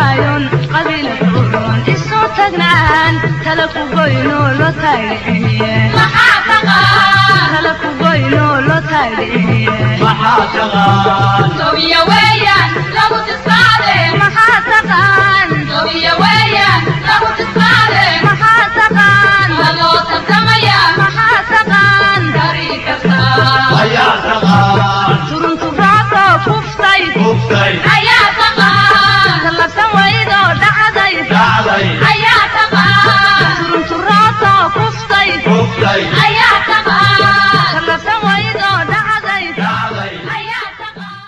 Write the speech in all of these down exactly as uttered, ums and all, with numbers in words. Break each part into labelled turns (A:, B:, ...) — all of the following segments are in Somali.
A: تايون قبيل الحرون إسو تقنعان تلكو بينو لو تايلئيه محاتقان تلكو بينو لو تايلئيه محاتقان سوية ويان لو تسعالي محاتقان سوية ويان لو تسعالي محاتقان لو تسمية محاتقان طريقة هيا تقان ترون تبعطو كفتي كفتي هيا تقان تلقى ويدو دعدي دعدي هيا تقان ترون تبعطو كفتي كفتي هيا تقان تلقى ويدو دعدي دعدي هيا تقان.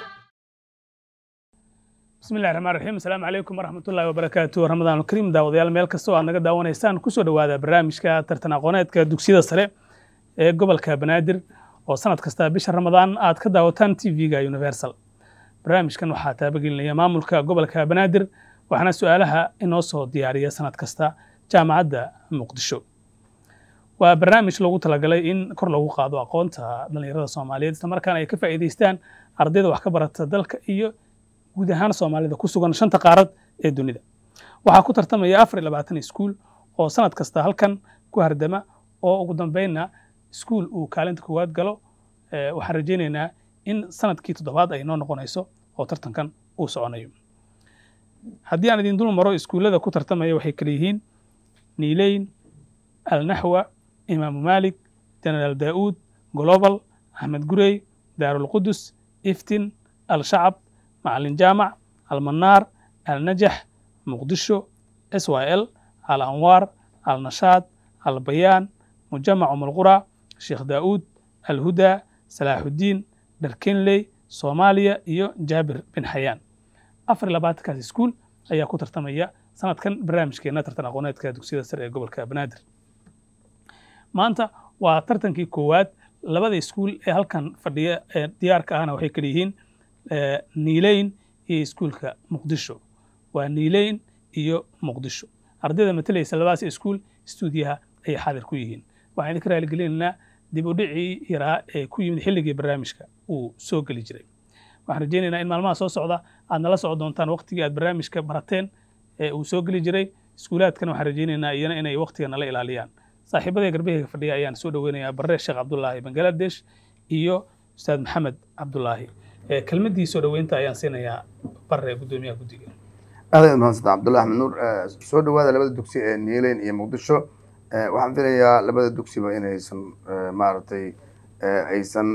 B: بسم الله الرحمن الرحيم. السلام عليكم ورحمة الله وبركاته. رمضان الكريم داوديال meel kasta oo aad naga daawanaysaan ku soo dhawaada barnaamijka tartan aqooneedka dugsiyada sare ee gobolka Banaadir oo sanad kasta bisha Ramadaan aad ka daawataan T V-ga Universal. barnaamijkan waxaa taabagelinaya maamulka gobolka Banaadir waxaana su'aalaha inoo soo diyaariya sanad kasta jaamacadda Muqdisho. waa barnaamij loogu talagalay in kor lagu qaado aqoonta dhalinyarada Soomaaliyeed isla markaana ay ka faa'iideystaan ardayda wax ka barata dalka iyo guud ahaan Soomaalida ku sugan shanta qaarad ee dunida. waxaa ku tartamaya afar iyo labaatan iskuul oo sanad kasta halkan ku hardama oo ugu dambeynna iskuul uu kaalinta koowaad galo. waxaan rajaynaynaa in sanadkii toddobaad ay noo noqonayso oo tartankan uu soconayo. haddii aan idin dul maro iskuullada ku tartamaya waxay kala yihiin Niileyn, Al-Naxwa, Imaamu Maalik, Jenaraal Daa'uud, Global, Axmed Gurey, Daarul Qudus, Iftiin, Al-Shacab, Macallin Jaamac, Al-Mannaar, Al-Najax, Muqdisho, S Y L, Al-Anwaar, Al-Nashaad, Al-Bayaan, Mujamac Umm al-Qura, Sheekh Daa'uud, Al-Hudaa, Salaaxudiin, Dharkenley, Soomaaliya iyo Jaabir bin Xayaan. afar iyo labaatankaas iskuul ayaa ku tartamaya sanadkan barnaamijkeena tartan aqooneedka dugsiyada sare ee gobolka Banaadir. maanta waa tartankii koowaad. labada iskuul ee halkan fadhiya ee diyaarka ahna waxay kala yihiin Niileyn iyo iskuulka Muqdisho. waa Niileyn iyo Muqdisho. ardayda matalaysa labadaas iskuul stuudiyaha ay xaadir ku yihiin. waxaan idinka raali gelinaynaa dib u dhicii yaraa ee ku yimid xilligii barnaamijka uu soo geli jiray. waxaan rajaynaynaa in maalmaha soo socda aad nala socon doontaan waqtigii aad barnaamijka barateen ee uu soo geli jiray. iskuulaadkana waxaan rajaynaynaa iyana inay waqtiga nala ilaaliyaan. saaxiibada garbahayga fadhiya ayaan soo dhaweynayaa Barre Sheekh Cabdullaahi Bangladesh iyo Ustaad Maxamed Cabdullaahi. kelmadii soo dhaweynta ayaan siinayaa Barre gudoomiyaha guddiga.
C: aad mahadsan Cabdullaahi Axmed Nuur. soo dhawaada labada dugsi ee Niileyn iyo Muqdisho. waxaan filayaa labada dugsiba inaysan maaragtay aysan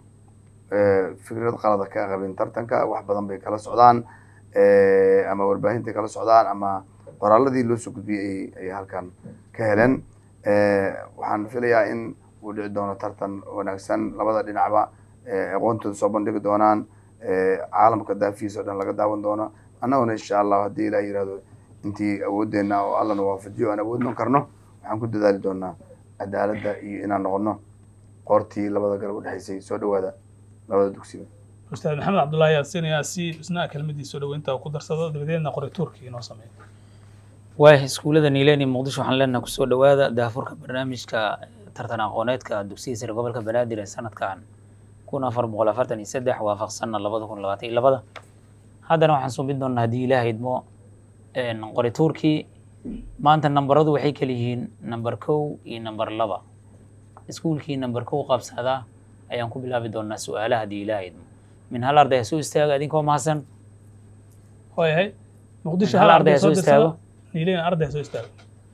C: fikrad qalad ka qabin tartanka. wax badan bay kala socdaan ama warbaahinta kala socdaan ama qoraaladii loo soo gudbiyay ay halkan ka heleen. waxaan filayaa in uu dhici doono tartan wanaagsan. labada dhinacba aqoontooda soo bandhigi doonaan. caalamka daafiisa oo dhan laga daawan doono. annaguna insha allah haddii ilaah yidhaahdo intii awoodeenna oo allana waafajiyo aan awoodnon karno waxaan ku dadaali doonaa cadaaladda iyo inaan noqono qoortii labada garab u dhexaysay. soo dhawaada labada dugsiba.
B: Ustaad Maxamed Cabdullaahi ayaa siinaya si isna kelmadii soo dhaweynta ku darsado dabadeedna qorituurkii inoo sameeyo.
D: waay iskuulada Niileyn iyo Muqdisho waxaan leenahay ku soo dhawaada daafurka barnaamijka tartan aqooneedka dugsiyada sare gobolka Banaadir ee sanadkan kun afar boqol afartan iyo saddex waafaqsanna labada kun labaatan iyo labada. haddana waxaan soo mid doonaa haddii Ilaahay idmo qorituurkii. maanta nambaradu waxay kala yihiin nambar kow iyo nambar laba. iskuulkii nambar kow qabsada ayaan ku bilaabi doonaa su'aalaha haddii Ilaahay idmo. min hal arday soo istaaga idinkoo mahadsan.
B: waayahay Muqdisho hal arday soo istaago. Niileyn arday soo istaago.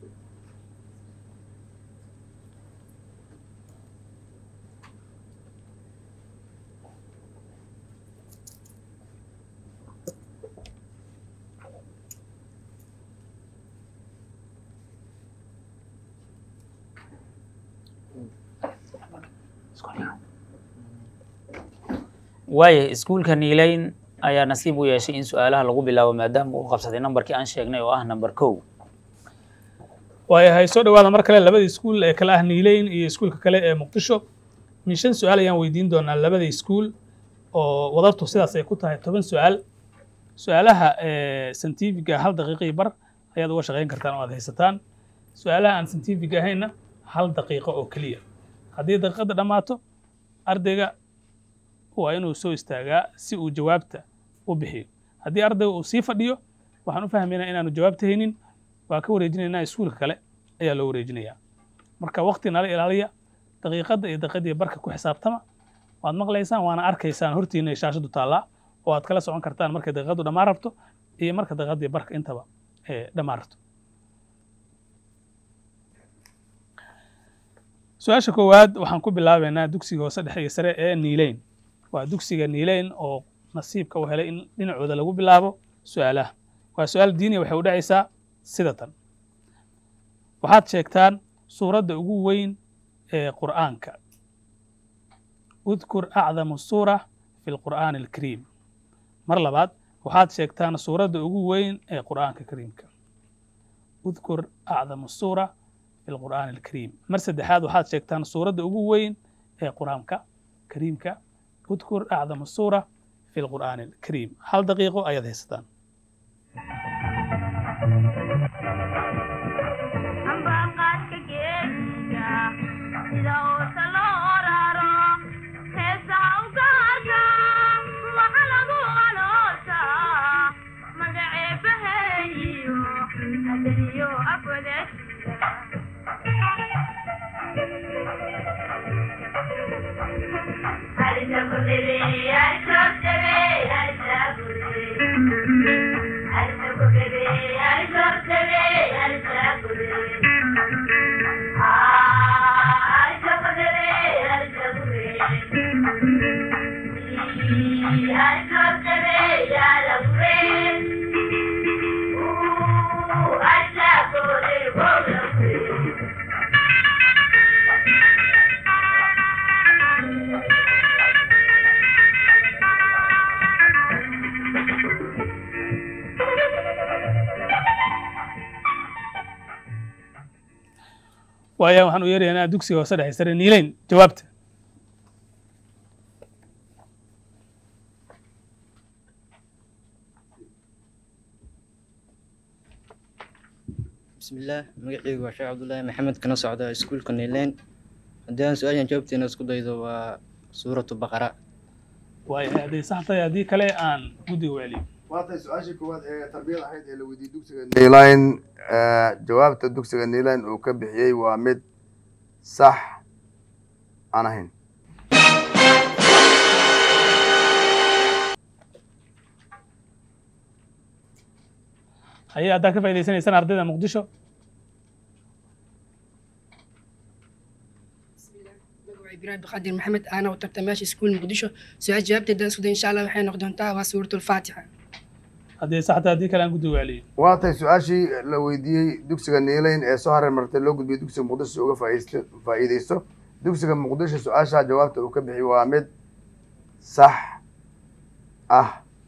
D: waaye iskuulka Niileyn ayaa nasiib u yeeshay in su'aalaha lagu bilaabo maadaama uu qabsaday nambarkii aan sheegnay oo ah nambar kow.
B: waayahay soo dhawaada mar kale labada iskuul ee kala ah Niileyn iyo iskuulka kale ee Muqdisho. min shan su'aal ayaan weydiin doonaa labada iskuul oo wadartu sidaas ay ku tahay toban su'aal. su'aalaha scientific hal daqiiqo bar ayaad uga shaqeyn kartaan oo aad haysataan. su'aalaha aan scientific ahayna hal daqiiqo oo kaliya. haddii daqiiqada dhamaato ardayga waa inuu soo istaagaa si uu jawaabta u bixiyo. haddii ardayga uu sii fadhiyo waxaan u fahmaynaa inaanu jawaabta haynin waa ka wareejinaynaa iskuulka kale ayaa loo wareejinayaa marka waqti nala ilaaliya daqiiqadda iyo daqiiqadii barka ku xisaabtama waad maqlaysaan waana arkaysaan hortiina ay shaashadu taallaa oo aad kala socon kartaan markay daqiiqaddu dhammaan rabto iyo marka daqiiqadii barka intaba ee dhammaan rabto su-aasha koowaad waxaan ku bilaabaynaa dugsiga hoose dhexe iyo sare ee niileyn waa dugsiga niileyn oo nasiibka u helay in dhinacooda lagu bilaabo su-aalaha waa su-aal diiniya waxay u dhacaysaa sida tan waxaad sheegtaan suuradda ugu weyn ee qur'aanka udkur acdamu suura fi lqur'aani alkariim mar labaad waxaad sheegtaan suuradda ugu weyn ee qur'aanka kariimka udkur acdamu suura fi lqur'aani alkariim mar saddexaad waxaad sheegtaan suuradda ugu weyn ee qur'aanka kariimka udkur acdamu suura fi lqur'aani alkariim hal daqiiqo ayaad haysataan waayaa waxaan u yeeraynaa dugsiga hoose dhexe sare niileyn jawaabta
E: بسم الله مقعيق وشيخ عبد الله محمد كنا صعدا سكول كنيلين عندنا سؤال جاوبتي أنا سكول ذو سورة البقرة
B: waayahay hadday sax tahay haddii kale aan guddiga u celiyo
C: waatay su-aashii koowaad ee tarbiyada ahayd ee la weydiiyey dugsiga niileyn jawaabta dugsiga niileyn uu ka bixiyey waa mid sax aan ahayn
B: haye haddaad ka faa'idaysanaysaan ardayda muqdisho
F: إبراهيم بقدر محمد أنا وترتماشي سكول مقدشو سؤال جوابت الدرس إن شاء الله وحين نقدر نتابع سورة الفاتحة
B: haddii sax tahay haddii kale aan guddiga u celiyo
C: waatay su-aashii la weydiiyey dugsiga niileyn ee soo hareer martay loo gudbiyey dugsiga muqdisho si uga faa'iideysto faa'iideysto dugsiga muqdisho su-aasha jawaabta uu ka bixiyey waa mid sax ah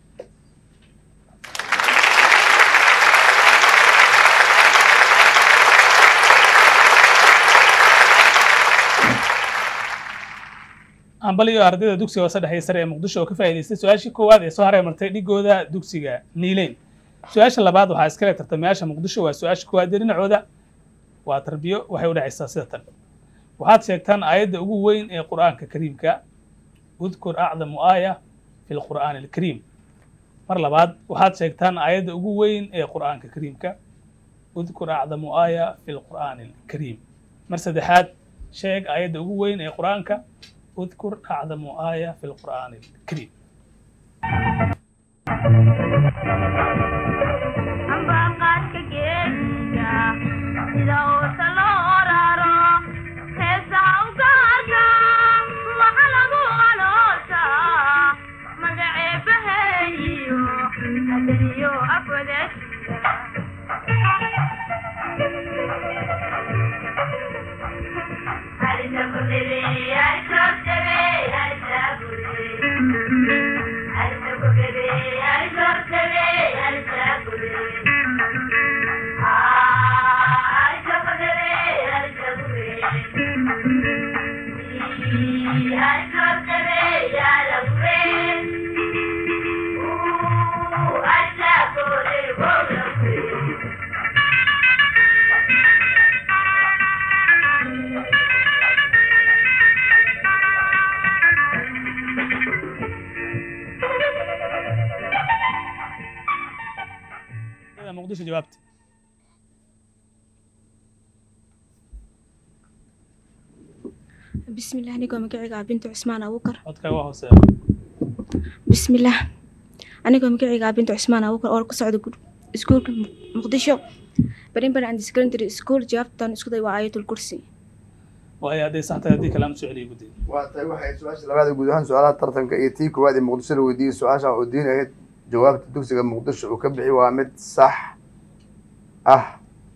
B: ambaliyo ardayda dugsiga hoose dhexe sare ee muqdisho oo ka faa'iidaystay su-aashii koowaad ee soo hareer martay dhigooda dugsiga niileyn su-aasha labaad waxaa iskale tartamayaasha muqdisho waa su-aasha koowaad ee dhinacooda waa tarbiyo waxay u dhacaysaa sida tan waxaad sheegtaan aayadda ugu weyn ee qur'aanka kariimka udkur acdamu aaya fi lqur'aani alkariim mar labaad waxaad sheegtaan aayadda ugu weyn ee qur'aanka kariimka udkur acdamu aaya fi lqur'aani alkariim mar saddexaad sheeg aayadda ugu weyn ee qur'aanka udkur acdamu aaya fi lqur'aani alkariim
A: Thank you.
B: muqdisho jawaabta
G: بسم الله أنا قوم قاعد بنت عثمان أبو بكر
B: codka waa hooseeya
G: بسم الله أنا قوم قاعد بنت عثمان أبو بكر أول قصة سكول مقدشة بعدين بنا عند سكندري سكول جابت أنا سكول وعاية الكرسي
B: waayo hadday sax tahay haddii kale aan su-aaliyo guddiga
C: waa tahay waxay su-aasha labaad guud ahaan su-aalaha tartanka iyo tii koowaad ee muqdisho la weydiiyey su-aasha oo diin ahayd jawaabta dugsiga muqdisho uu ka bixi waa mid sax ah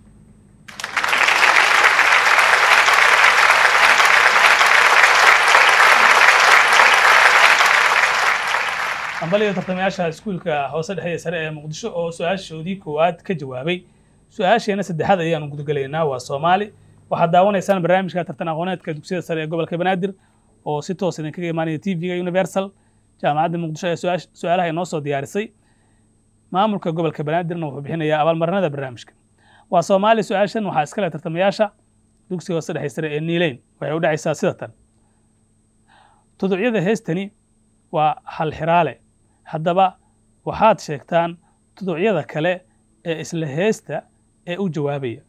B: ambaliga tartamayaasha iskuulka hoose dhexe ee sare ee muqdisho oo su-aashoodii koowaad ka jawaabay su-aasheena saddexaad ayaanu gudagelaynaa waa soomaali waxaad daawanaysaan barnaamijka tartan aqooneedka dugsiyada sare ee gobolka banaadir oo si toos idinkaga imaanaya t v-ga universal jaamacadda muqdisho ee su-aalaha inoo soo diyaarisay maamulka gobolka banaadirna wuxuu bixinayaa abaalmarinada barnaamijka waa soomaali su-aashan waxaa iska leh tartamayaasha dugsiga hoose dhexe sare ee niileyn waxay u dhacaysaa sida tan tuducyada heestani waa hal xiraale haddaba waxaad sheegtaan tuducyada kale ee isla heesta ee u jawaabaya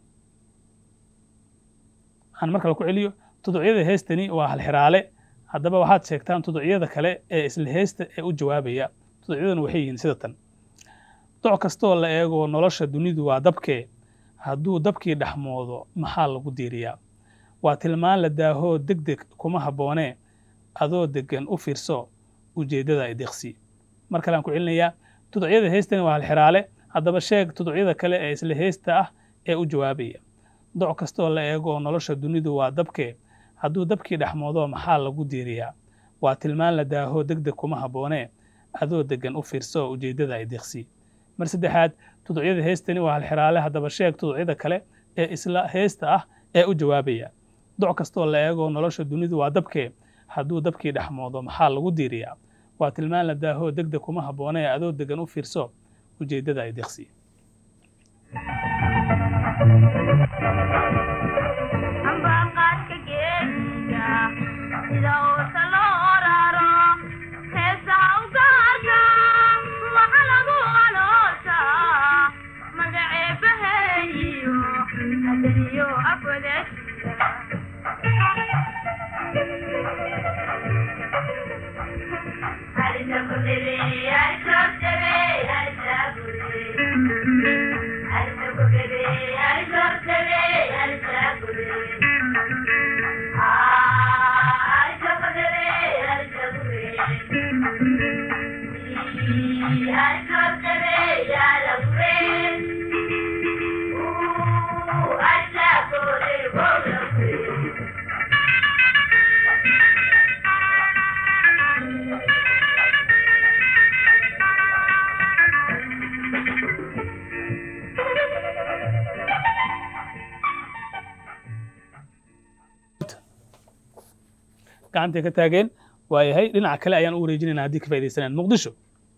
B: aan markale ku celiyo tuducyada heestani waa hal xiraale haddaba waxaad sheegtaan tuducyada kale ee isla heesta ee u jawaabaya tuducyaduna waxay yihiin sida tan doc kastoo la eego nolosha dunidu waa dabkee hadduu dabkii dhexmoodo maxaa lagu diiriyaa waa tilmaan la daahoo deg deg kuma habboonee adoo degan u fiirso ujeeddada ideeqsi mar kale aan ku celinayaa tuducyada heestani waa hal xiraale haddaba sheeg tuducyada kale ee isla heesta ah ee u jawaabaya doc kastoo la eego nolosha dunidu waa dabkee hadduu dabkii dhexmoodo maxaa lagu diiriyaa waa tilmaan la daaho deg deg kuma habboonee adoo degan u fiirso ujeeddada ideeqsi mar saddexaad tuducyada heestani waa hal xiraale haddaba sheeg tuducyada kale ee isla heesta ah ee u jawaabaya doc kastoo la eego nolosha dunidu waa dabkee hadduu dabkii dhexmoodo maxaa lagu diiriyaa waa tilmaan la daaho deg deg kuma habboonee adoo degan u fiirso ujeeddada ideeqsi gacantay ka taageen waayahay dhinaca kale ayaan u wareejinaynaa haddii ka faaidaysanaan muqdisho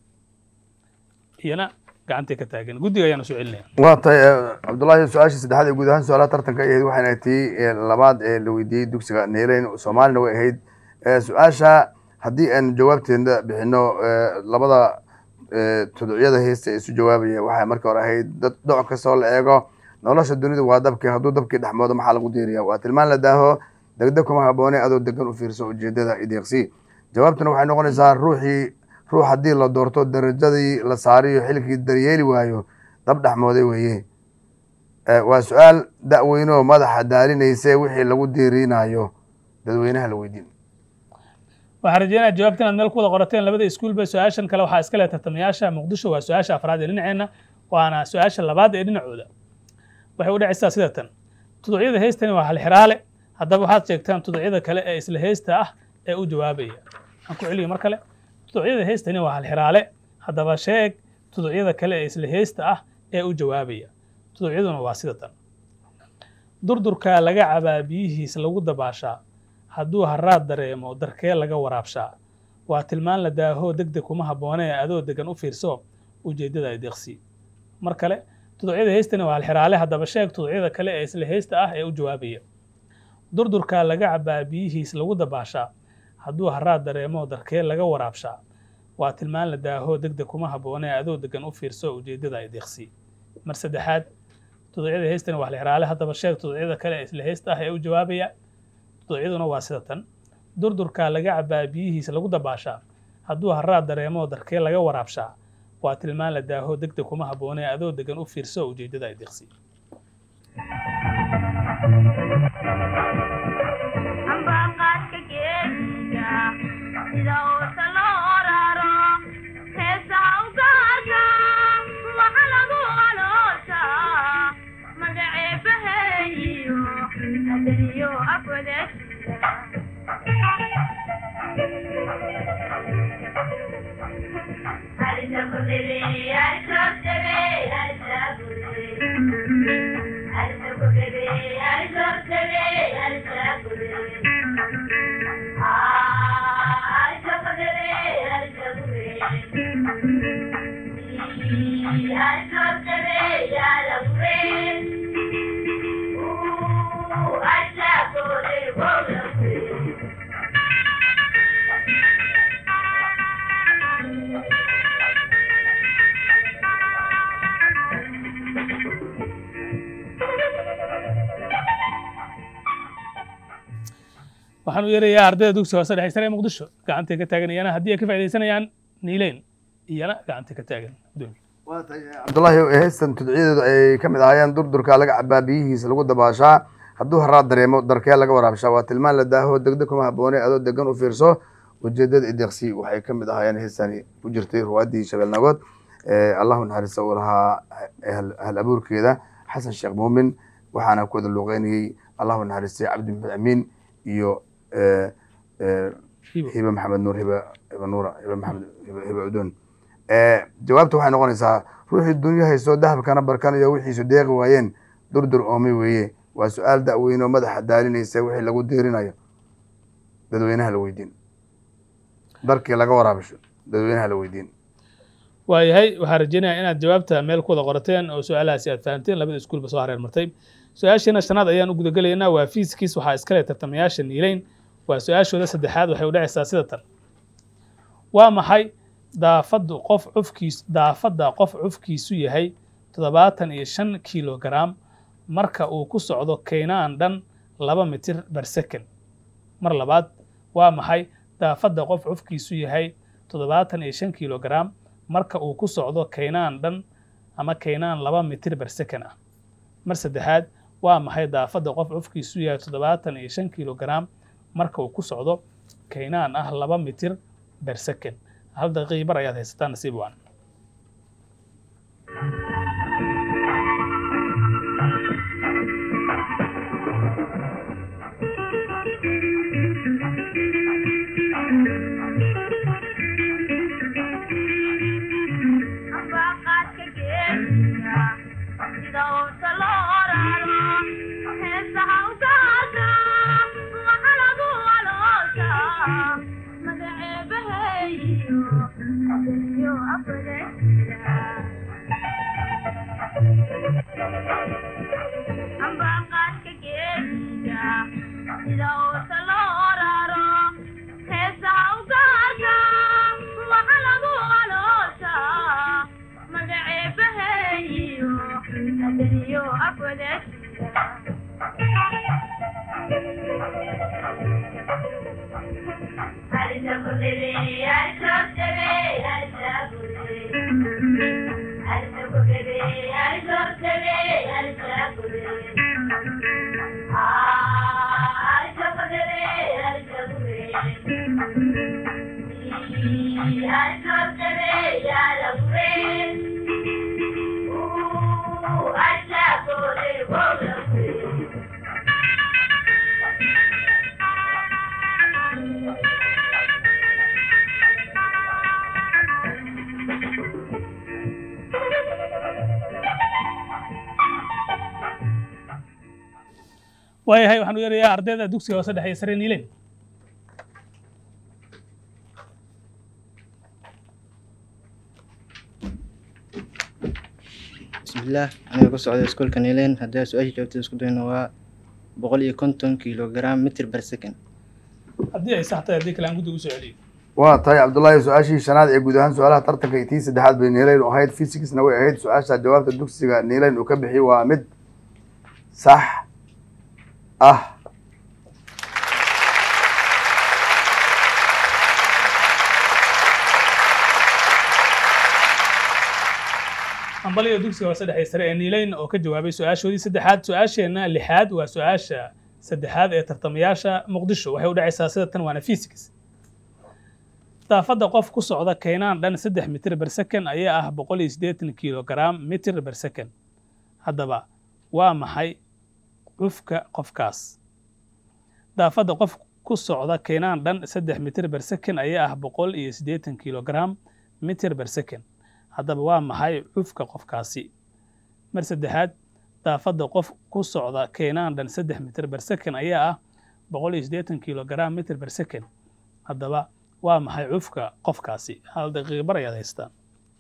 B: iyana gacantay ka taageen guddiga ayaan soo celinaya
C: waa tahay cabdullaahi su-aashii saddexaad ee guud ahaan su-aalaha tartanka ay ahayd waxayna tii labaad ee la weydiiyey dugsiga neeleyn soomaalina way ahayd su-aasha haddii aan jawaabteeda bixino labada tuducyada heesta ee isu jawaabaya waxay marka hore ahayd doc kastoo la eego nolosha dunidu waa dabkii hadduu dabkii dhexmoodo maxaa lagu diiriyaa waa tilmaan la daaho degdeg kuma habboone adoo degan u fiirso ujeeddada ideeqsi jawaabtuna waxay noqonaysaa ruuxii ruux haddii la doorto darajadii la saariyo xilkii daryeeli waayo dab dhexmooday weeye waa su-aal da-weynoo madaxa daalinayse wixii lagu diirinayo dadweynaha la weydiin
B: waxaan rajeynaya jawaabta inaad meel ku wada qorateen labada iskuulba su-aashan kale waxaa iska leh tartamayaasha muqdisho waa su-aasha afraad ee dhinaceenna waana su-aasha labaad ee dhinacooda waxay u dhacaysaa sida tan tuducyada heestani waa hal xiraale haddaba waxaad sheegtaan tuducyada kale ee isla heesta ah ee u jawaabaya aan ku celiyo mar kale tuducyada heestani waa hal xiraale haddaba sheeg tuducyada kale ee isla heesta ah ee u jawaabaya tuducyaduna waa sida tan durdurkaa laga cabaa biyihiis lagu dabaashaa hadduu haraad dareemo darkee laga waraabshaa waa tilmaan la daaho deg deg kuma habboonee adoo degan u fiirso ujeeddada ideeqsi mar kale tuducyada heestani waa hal xiraale haddaba sheeg tuducyada kale ee isla heesta ah ee u jawaabaya durdurkaa laga cabaa biyihiis lagu dabaashaa hadduu haraad dareemo darkee laga waraabshaa waa tilmaan la daaho deg deg kuma habboonee adoo degan u fiirso ujeeddada ideeqsi mar saddexaad tuducyada heestana waa la heraale haddaba sheeg tuducyada kale ee isla heesta ah ee u jawaabaya tuducyaduna waa sida tan durdurkaa laga cabaa biyihiisa lagu dabaashaa hadduu haraad dareemo darkee laga waraabshaa waa tilmaan la daaho degdeg kuma habboonee adoo degan u fiirso ujeeddada ay deeqsi waxaan u yeerayaa ardayda dugsiga hoose dhexe sare ee muqdisho gacantay ka taaganayana haddii ay ka faa'iidaysanayaan niileyn iyana gacantay ka taagan
C: cabdullaahi heestan tudciyadeedu ay ka mid ahaayeen durdurka laga cabaa biyihiisa lagu dabaashaa hadduu haraad dareemo darkee laga waraabshaa waa tilmaan la daaho degdeg kuma habboone adoo degan u fiirso ujeedada ideeqsi waxay ka mid ahaayeen heestani ku jirtay ruwaaddii shabeelnagood allahu naxariista uu lahaa hal abuurkeeda xasan sheekh muumin waxaana ku wada luuqeynayey allahu naxariistay cabdi maxmed amiin iyo hiba maxamed nuur hiba hiba nuura hiba maxamed hiba udun jawaabta waxay noqonaysaa ruuxii dunya haysto dahabkana barkanayo wixiisu deeqi waayeen durdur oomay weeye waa su-aal da'weyn oo madaxa daalinaysa wixii lagu diirinayo dadweynaha la weydiin darkii laga waraabisho dadweynaha la weydiin
B: waayahay waxaan rajeynayaa inaad jawaabta meel ku wada qorateen oo su-aalahaasi aad fahamteen labada iskuulba soo hareer martay su-aashiina shanaad ayaan u gudagelaynaa waa fiiskiis waxaa iskale tartamayaasha niileyn waa su-aashooda saddexaad waxay u dhacaysaa sida tan waa maxay daafadu qof cufkiis daafadda qof cufkiisu yahay toddobaatan iyo shan kilogram marka uu ku socdo kaynaan dhan laba mitir bar second mar labaad waa maxay daafadda qof cufkiisu yahay toddobaatan iyo shan kilogram marka uu ku socdo kaynaan dhan ama kaynaan laba mitir bar second ah mar saddexaad waa maxay daafadda qof cufkiisu yahay toddobaatan iyo shan kilogram marka uu ku socdo kaynaan ah laba mitir bar second hal daqiiqi bar ayaad haysataan nasiib waan waayahay waxaan u yeerayaa ardayda dugsiga hoose dhexe sare niileyn
E: bismillaah aniga ku socda iskuulka niileyn haddii su-aasha jawaabteeda isku dayno waa boqol iyo konton kilogram mitir bar second
B: haddii ay sax tahay haddii kale aan guddiga u soo celiyo
C: waa tahay cabdullaahi su-aashii shanaad ee guud ahaan su-aalaha tartanka iyo tii saddexaad bay niileyn u ahayd physicsna way ahayd su-aasha jawaabta dugsiga niileyn uu ka bixiyey waa mid sax ah.
B: ambaliga dugsiga waa saddex sare ee niileyn oo ka jawaabay su-aashoodii saddexaad. su-aasheenna lixaad waa su-aasha saddexaad ee tartamayaasha muqdisho waxay u dhacaysaa sida tan waana physics. daafadda qof ku socda kaynaan dhan saddex mitir ber second ayaa ah boqol iyo siddeetan kilogram mitir ber second. haddaba waa maxay cufka qofkaas? daafadda qof ku socda kaynaan dhan saddex mitir ber second ayaa ah boqol iyo siddeetan kilogram mitir ber second. haddaba waa maxay cufka qofkaasi? mar saddexaad, daafadda qof ku socda kaynaan dhan saddex mitir ber second ayaa ah boqol iyo siddeetan kilogram mitir ber second. haddaba waa maxay cufka qofkaasi? hal daqiiqo bar ayaad haystaan.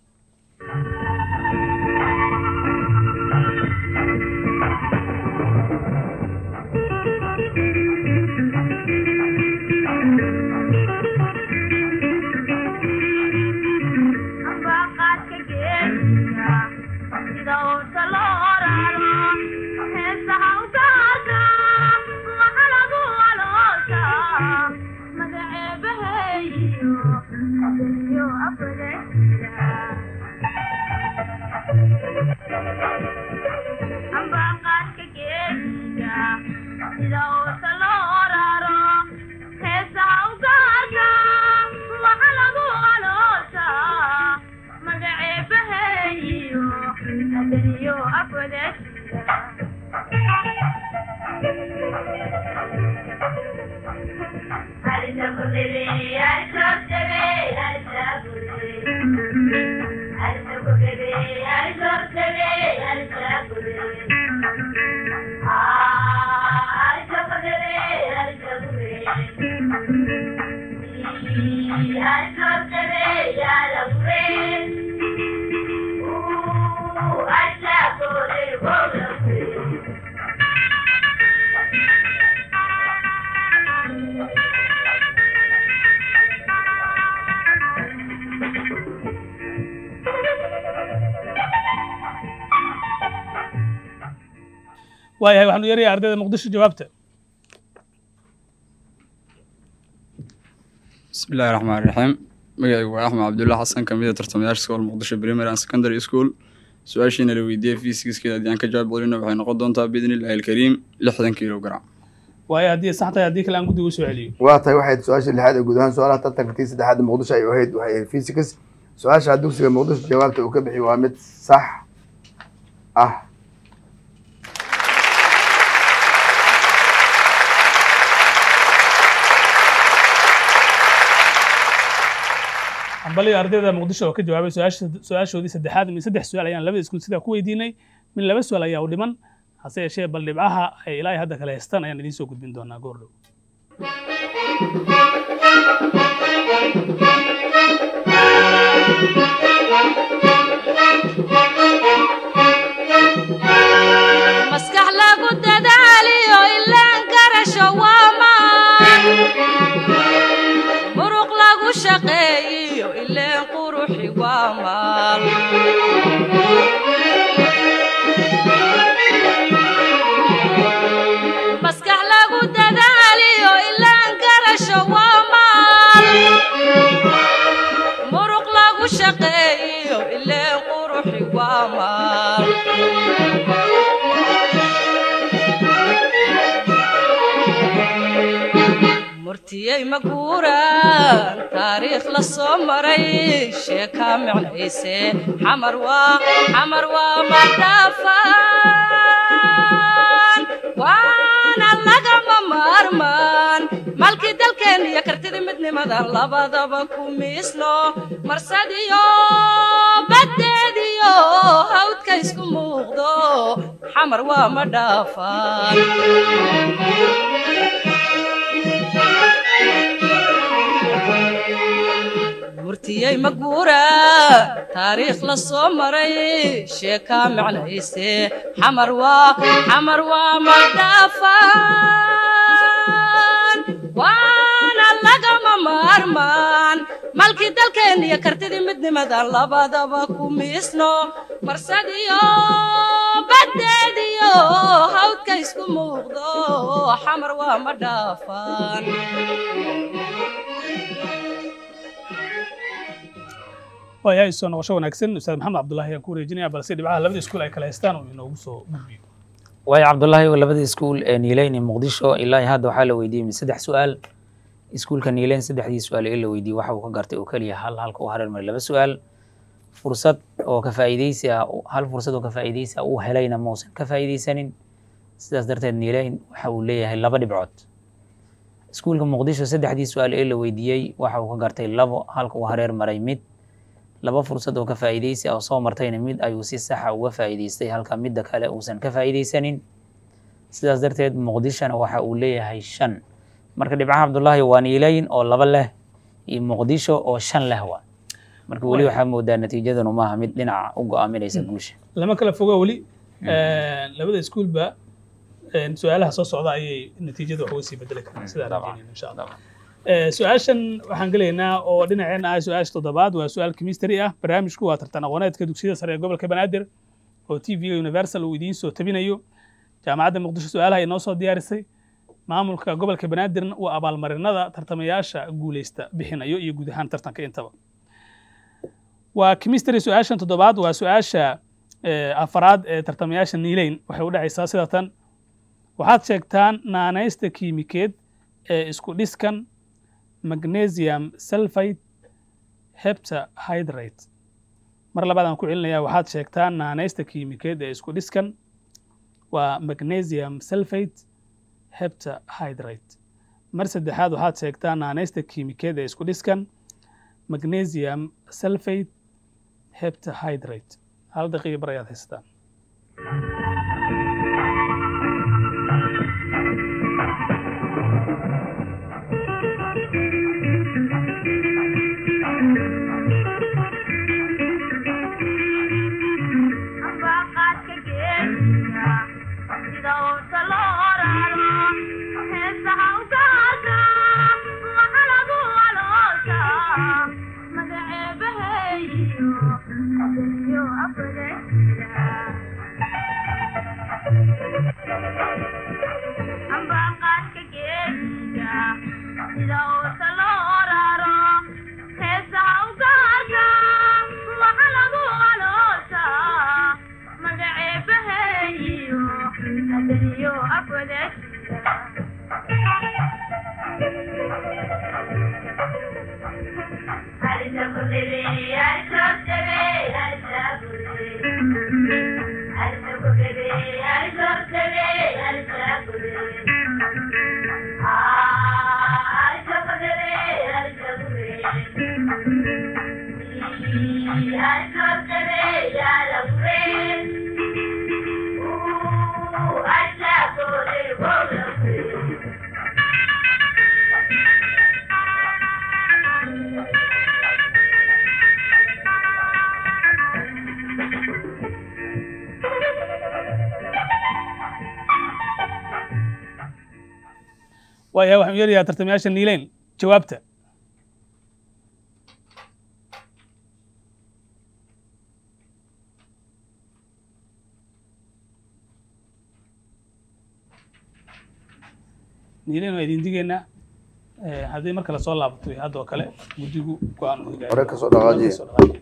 B: waayahay waxaan u yeerayaa ardayda muqdisho jawaabta.
H: بسم الله الرحمن الرحيم magacaygu waa axmed cabdulla xasan ka mid ah tartamayaasha iskool muqdisho primary and secondary school. su-aashiina la weydiiyey fiisikskeeda haddii aan ka jawaab celino waxay noqon doontaa biidni illaahi alkariim lixdan kilogram.
B: waayo haddii sax tahay haddii kale aan guddiga u soo celiyo.
C: waa tahay waxay su-aasha lixaad ee guud ahaan su-aalaha tartanka tii saddexaad ee muqdisho ay ahayd waxay ahayd physics. su-aasha dugsiga muqdisho jawaabta uu ka bixiyey waa mid sax ah.
B: ambaliga ardayda muqdisho oo ka jawaabay su-aashoodii saddexaad min saddex su-aal ayaan labada iskuul sidaa ku weydiinay min laba su-aal ayaa u dhiman hase yeeshee bal dhibcaha ay ilaahay hadda kale haystaan ayaan idiin soo gudbin doonaa goor dhow.
A: maskax lagu dadaaliyo ilaan garasho waamaan muruq lagu shaqeeyo ileen quruxi waa maal maskax lagu dadaaliyo ilaan garasho waa maal muruq lagu shaqeeyo ileen quruxi waa maal murtiyey maguuraan taariikh la soo maray sheekaa micnayse xamar waa xamar waa madhaafaan waana lagama maarmaan malkii dalkeen iyo kartidii midnimadan labadaba ku miisno marsadiyo baddeediyo hawdka isku muuqdo xamar waa madhaafaan murtiyey maguuraan taariikh la soo maray sheekaa micnayse xamar waa xamar waa madhaafaan waana lagama maarmaan dhaafaan malkii dalkeen iyo kartidii midnimadan labadaba ku miisno marsadiyo baddeediyo hawdka isku muuqdo xamar waa ma dhaafaan
B: waayahay soo noqosho wanaagsan ustaad maxamed cabdullaahi ayaan ku wareejinaya balse dhibcaha labada iskuul ay kala haystaan oo inoogu soo gudbiyo
D: waayo cabdullaahi oo labada iskuul ee niileyn iyo muqdisho ilaa hadda waxaa la weydiiyey saddex su-aal iskuulka niileyn saddexdii su-aal ee la weydiiyey waxa uu ka gartay oo keliya hal halka uu hareer maray laba su-aal fursad oo ka faa'iidaysi ah hal fursad oo ka faa'iidaysi ah uu helayna muusan ka faa'iidaysanin sidaas darteed niileyn waxa uu leeyahay laba dhibcood iskuulka muqdisho saddexdii su-aal ee la weydiiyey waxa uu ka gartay labo halka uu hareer maray mid laba fursad oo ka faa'iidaysi ah oo soo martayna mid ayuu si sax ah uga faa'iidaystay halka midda kale uusan ka faa'iidaysanin sidaas darteed muqdishona waxa uu leeyahay shan marka dhibcaha cabdullaahi waa niileyn oo laba leh iyo muqdisho oo shan leh waa marka weli waxaa moodaa natiijadanu maaha mid dhinaca u go'aaminaysa guusha
B: lama kala foga weli labada iskuulba su-aalaha soo socda ayay natiijada wax uga sii bedeli karaan sidaa rajaynayna insha allah su-aashan waxaan gelaynaa oo dhinaceen ah su-aasha toddobaad waa su-aal chemistry ah barnaamijku waa tartan aqooneedka dugsiyada sare ee gobolka banaadir oo t v universal uu idiin soo tabinayo jaamacadda muqdisho su-aalaha inoo soo diyaarisay maamulka gobolka banaadirna uu abaalmarinada tartamayaasha guuleysta bixinayo iyo guud ahaan tartanka intaba waa chemistry su-aashan toddobaad waa su-aasha afaraad ee tartamayaasha niileyn waxay u dhacaysaa sida tan waxaad sheegtaan naanaysta kiimikeed ee isku dhiskan magnesium sulfate heptahydrate mar labaad aan ku celinayaa waxaad sheegtaan naanaysta kiimikeed ee isku dhiskan waa magnesium sulfate heptahydrate mar saddexaad waxaad sheegtaan naanaysta kiimikeed ee isku dhiskan magnesium sulfate heptahydrate hal daqiiqa bar ayaad haysataan waayahay waxaan u yeerayaa tartamayaasha niileyn jawaabta niileyn waa idin digaynaa haddii marka lasoo laabato hadda oo kale guddigu go-aan
C: hore kasoo dhaqaajiya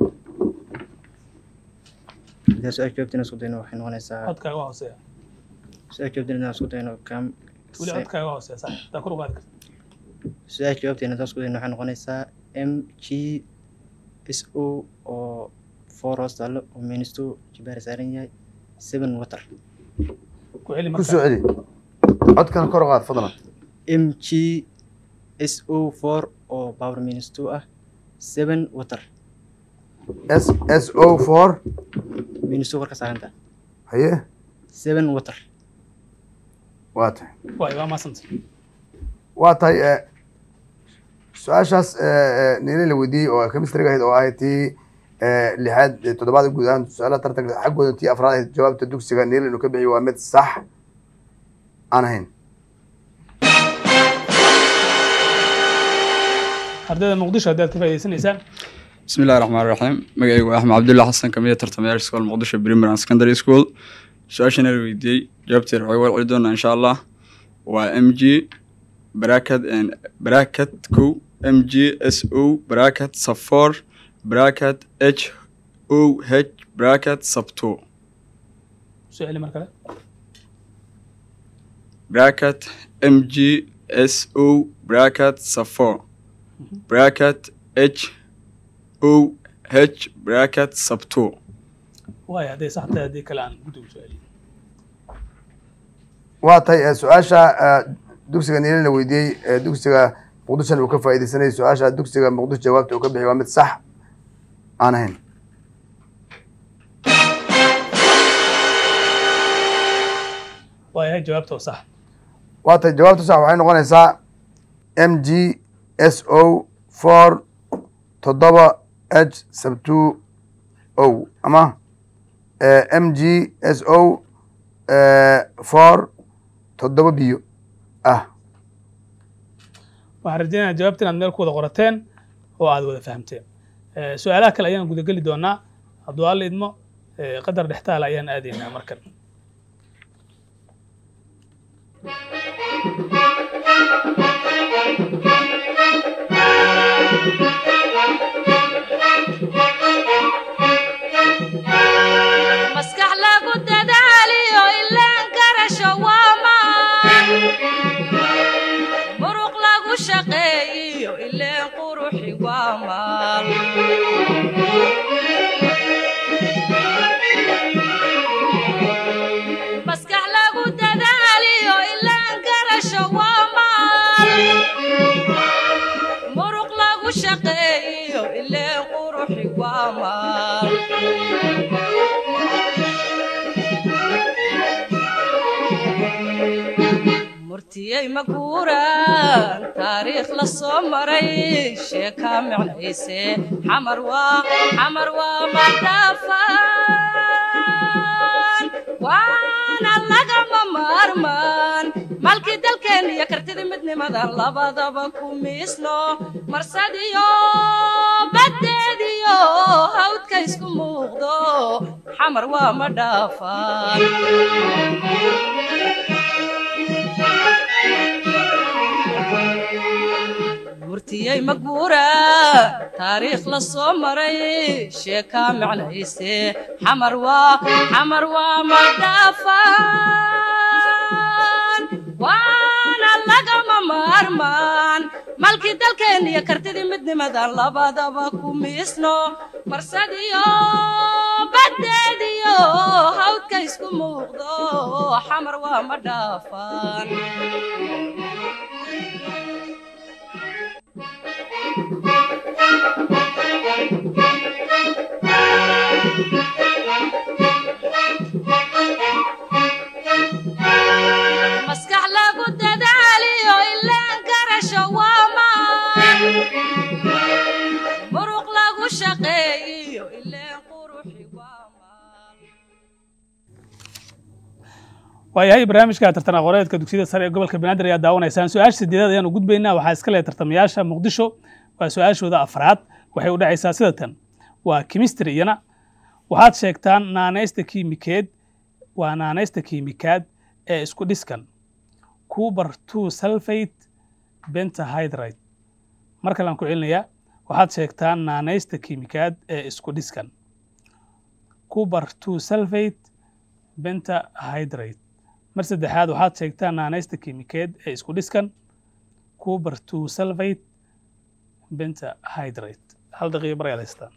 E: haddii su-aal jawaabtina isku dayno waxay noqonaysaa
B: codkaaga waa hooseeya
E: su-aal jawaabtina isku dayno kam
B: weli codkaaga waa hooseeya sax taa kor u qaadi karta
E: su-aal jawaabtina haddaan isku dayno waxay noqonaysaa m g s o oo four hoos taallo oo minus two jibaar saaran yahay seven water
B: ku celi
C: ku
B: marka
C: soo celi codkan kor u qaad fadlan
E: m g s o four oo power minus two ah seven water
C: s s o four
E: minus two warka saaranta
C: haye
E: seven water
C: waa tahay
B: waay waa maasanta
C: waa tahay su-aashaas niileyn la weydiiyey oo chemistryga ahayd oo ahayd tii lixaad toddobaad guud ahaan su-aalaha tartanka xaggooda tii afraad ahayd jawaabta dugsiga niileyn uu ka bixiyey waa mid sax aan ahayn
B: ardayda muqdisho haddaad ka faa'iidaysanaysaan
H: بسم الله الرحمن الرحيم مقعي أحمد عبد الله حسن كمية ترتميار سكول مقدشة بريمير سكندري سكول سؤالنا الويدي جابتي العوال عدونا إن شاء الله و ام جي براكت ان براكت كو ام جي اس او براكت صفار براكت اتش او اتش براكت سبتو
B: سؤالي مركله
H: براكت ام جي اس او براكت صفار براكت اتش او اتش براكت سبتو
B: واي هذه صح هذه كلام بدون سؤالي
C: waatay su-aasha dugsiga niilin la weydiiyey dugsiga muqdishona uu ka faa'iidaysanayay su-aasha dugsiga muqdisho jawaabta uu ka bixiyay waa mid sax aan ahayn
B: waayahay jawaabta oo sax
C: waatay jawaabta sax waxay noqonaysaa m g s o four toddoba h sub two o ama m g s o four toddoba biyo ah
B: waxaan rajaynayaa jawaabta inaad meel ku wada qorateen oo aad wada fahamteen su-aalaha kale ayaan gudageli doonaa hadduu alla idmo qadar dhextaala ayaan aadaynaa markan
A: maskax lagu dadaaliyo ilaan garasho waama muruq lagu shaqeeyo ilaan quruxi waamaal maskax lagu dadaaliyo ilaan garasho waamaal muruq lagu shaqeeyo ilaan quruxi waamaal murtiyey maguuraan taariikh la soo maray sheekaa micnayse xamar waa xamar waa madhaafaan waana lagama maarmaan malkii dalkeen iyo kartidii midnimadan labadaba ku miisno marsadiyo baddeediyo hawdka isku muuqdo xamar waa madhaafaan murtiyey maguura taariikh la soo maray sheekaa micnayse xamar waa xamar waa madhaafaan waana lagama maarmaan malkii dalkeen iyo kartidii midnimadan labadaba ku miisno marsadiyo baddeediyo hawdka isku muuqdo xamar waa madhaafaan maskax lagu dadaaliyo ilaan garasho waamaan muruq lagu shaqeeyo ilaan quruxi waamaan
B: waayahay barnaamijka tartan aqooneedka dugsiyada sare ee gobolka banaadir ayaa daawanaysaan su-aasha sideedaad ayaan u gudbaynaa waxaa iska leh tartamayaasha muqdisho waa su-aashooda afraad waxay u dhacaysaa sida tan waa chemistry iyana waxaad sheegtaan naanaysta kiimikeed waa naanaysta kiimikaad ee isku dhiskan cooper two sulfate bentahydrate mar kale aan ku celinayaa waxaad sheegtaan naanaysta kiimikaad ee isku dhiskan cooper two sulfate bentahydrate mar saddexaad waxaad sheegtaan naanaysta kiimikeed ee isku dhiskan cooper two sulfate bentahydrate hal daqiiqo bar ayaad haystaan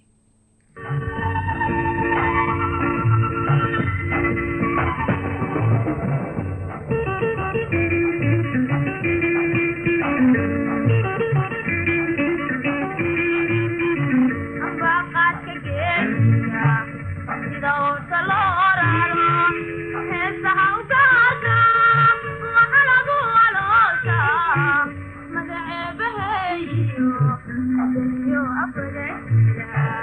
I: Magaceebahayo, yo afreeya.